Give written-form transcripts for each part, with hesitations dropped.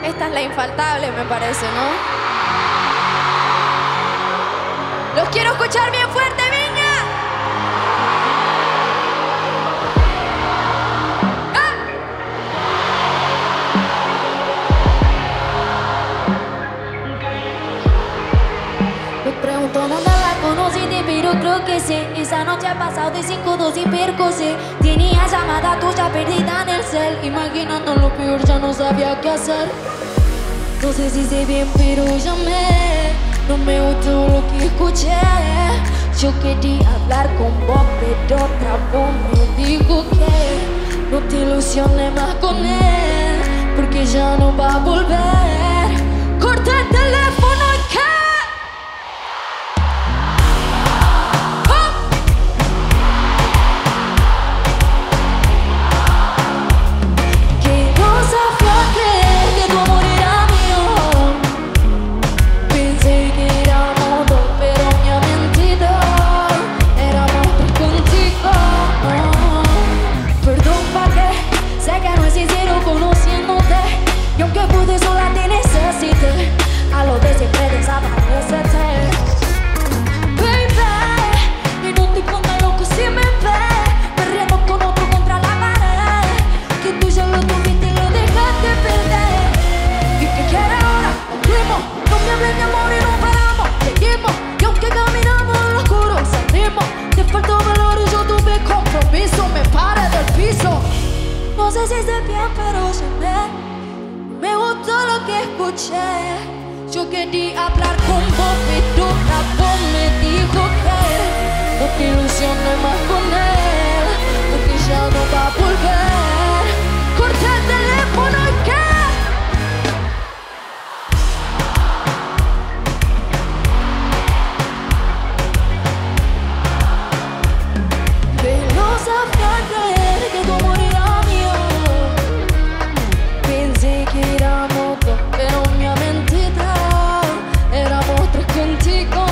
Esta es la infaltable, me parece, ¿no? Los quiero escuchar bien fuerte, Viña. Me pregunto dónde la conociste, pero creo que sí. Esa noche ha pasado de 5-2 y percosé. Tenía llamada tuya perdida en el cel. Imaginando lo peor, ya no sabía qué hacer. No sé si sé bien, pero llamé. No me gustó lo que escuché. Yo quería hablar con vos, pero otra voz me dijo que no te ilusiones más con él, porque ya no va a volver. Corta el teléfono y que a lo de siempre desaparecerte. Baby, y no te pongas loco si me ves perreando con otro contra la pared. Que tú ya lo tuviste y lo dejaste perder. ¿Y qué quieres ahora? Fuimos, no me hables de amor y no paramos. Seguimos, y aunque caminamos en lo oscuro salimos. Te faltó valor y yo tuve compromiso. Me paré del piso. No sé si sé bien, pero se me gustó lo que escuché. Yo quería hablar con vos, pero la voz me dijo que no te ilusiones más con él, porque ya no va a volver. Corta el teléfono y que velosa para creer que tu amor era mío. Pensé que éramos dos, pero mi mente éramos tres contigo.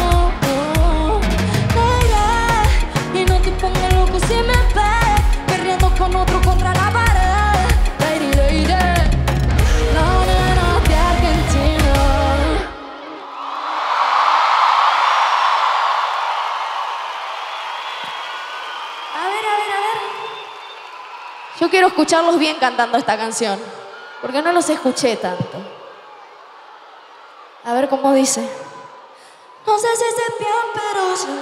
Y no te pongas loco si me ves perreando con otro contra la pared. Lady, lady, la nena de Argentina. A ver. Yo quiero escucharlos bien cantando esta canción, porque no los escuché tanto. A ver cómo dice. No sé si sé bien, pero yo